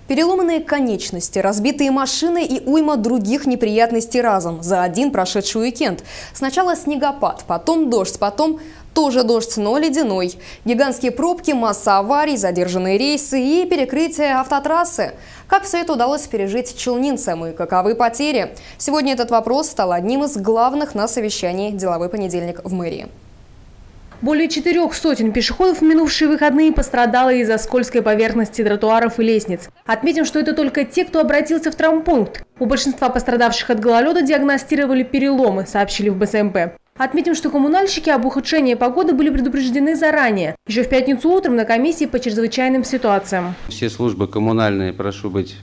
Переломанные конечности, разбитые машины и уйма других неприятностей разом за один прошедший уикенд. Сначала снегопад, потом дождь, потом тоже дождь, но ледяной. Гигантские пробки, масса аварий, задержанные рейсы и перекрытие автотрассы. Как все это удалось пережить челнинцам и каковы потери? Сегодня этот вопрос стал одним из главных на совещании «Деловой понедельник» в мэрии. Более 400 пешеходов в минувшие выходные пострадало из-за скользкой поверхности тротуаров и лестниц. Отметим, что это только те, кто обратился в травмпункт. У большинства пострадавших от гололеда диагностировали переломы, сообщили в БСМП. Отметим, что коммунальщики об ухудшении погоды были предупреждены заранее. Еще в пятницу утром на комиссии по чрезвычайным ситуациям. Все службы коммунальные, прошу быть,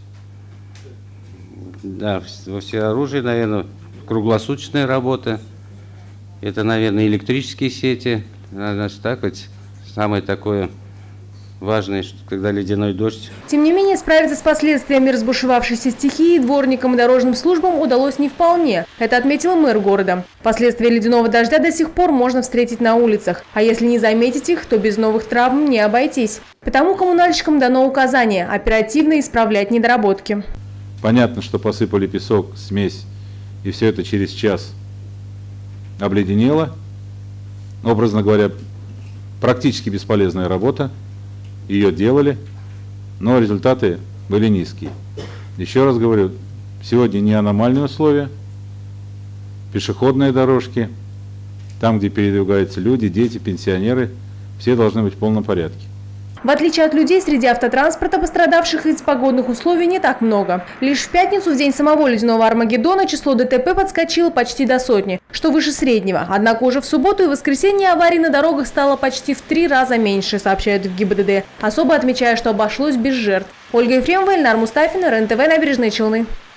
во всеоружии, наверное, круглосуточная работа. Это, наверное, электрические сети. Значит, так вот, самое такое важное, что когда ледяной дождь. Тем не менее, справиться с последствиями разбушевавшейся стихии дворникам и дорожным службам удалось не вполне. Это отметил мэр города. Последствия ледяного дождя до сих пор можно встретить на улицах. А если не заметить их, то без новых травм не обойтись. Потому коммунальщикам дано указание оперативно исправлять недоработки. Понятно, что посыпали песок, смесь, и все это через час обледенело. Образно говоря, практически бесполезная работа. Ее делали, но результаты были низкие. Еще раз говорю, сегодня не аномальные условия, пешеходные дорожки, там, где передвигаются люди, дети, пенсионеры, все должны быть в полном порядке. В отличие от людей, среди автотранспорта, пострадавших из погодных условий, не так много. Лишь в пятницу, в день самого ледяного Армагеддона, число ДТП подскочило почти до 100, что выше среднего. Однако уже в субботу и воскресенье аварий на дорогах стало почти в 3 раза меньше, сообщают в ГИБДД, особо отмечая, что обошлось без жертв. Ольга Ефремова, Эльнар Мустафин, РЕН-ТВ, Набережные Челны.